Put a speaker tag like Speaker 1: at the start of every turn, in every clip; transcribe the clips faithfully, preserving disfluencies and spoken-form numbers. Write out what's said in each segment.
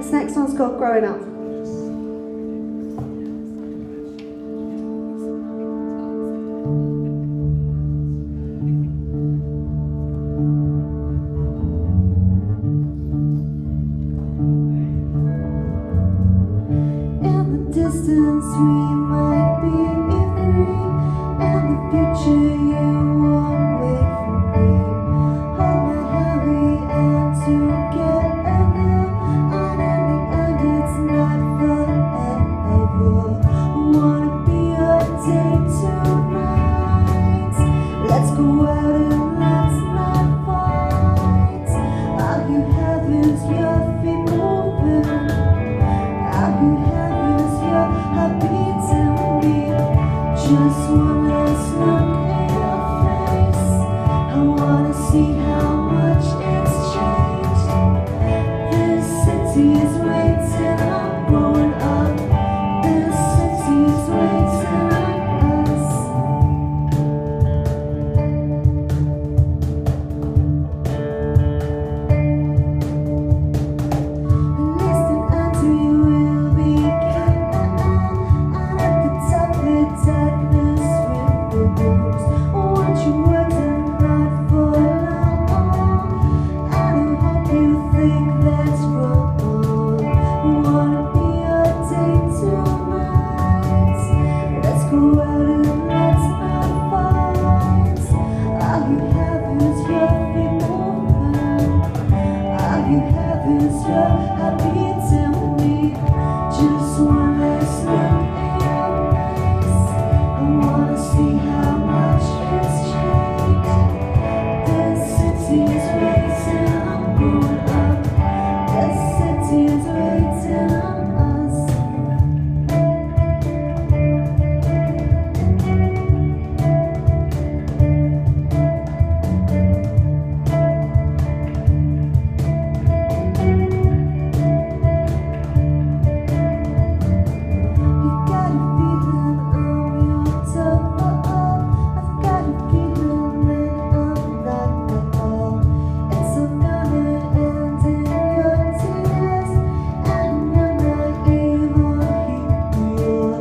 Speaker 1: This next one's called Growing Up.
Speaker 2: Distance we might be free, and the future you won't wait for me. Hold my hand, we end together, unending, and it's not forever. Wanna be a day tonight. Let's go out and let's not fight. All you have is your feet moving. All you have just one last look in your face. I wanna see how much it's changed. This city is waiting, I'm growing up. This city is waiting on us. Listen until you will begin, and at the top of the darkness. Want you working not for long. I don't hope you think that's wrong. Wanna be a day tonight. Let's go out and let's not fight. All you have is your feet moving. All you have is your heart beating me. Just one last look in your face. I wanna see how much it's changed. This city is waiting, I'm growing up. This city is waiting on us. You got a feeling I'm your top. I've got a feeling that I'm not at all. It's all gonna end in your tears, and you're not even here.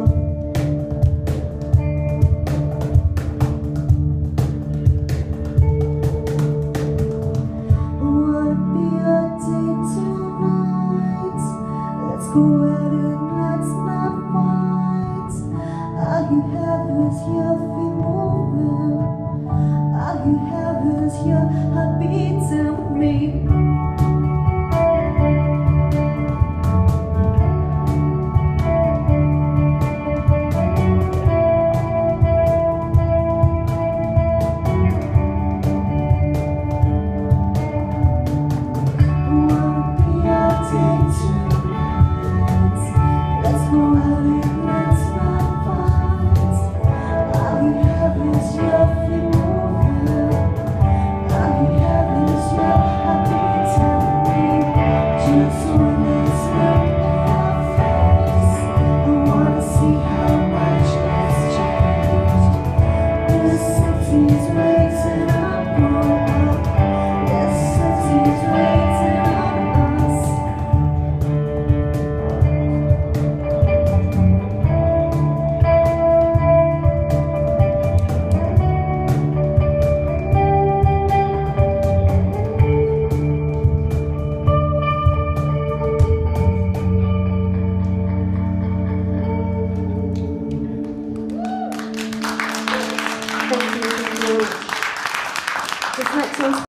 Speaker 2: I wanna be a day tonight. Let's go out and let's not fight. All you have is your feet moving. All you have is your heart beating me. I wanna be a day tonight. Let's go out and let's not fight. All you have is your feet moving. All you have is your heart beating me. Just one last look in your face. I wanna see how much it's changed. This city is waiting, I'm growing up. This city is waiting on us.
Speaker 1: Thank you. Thank you. This next one's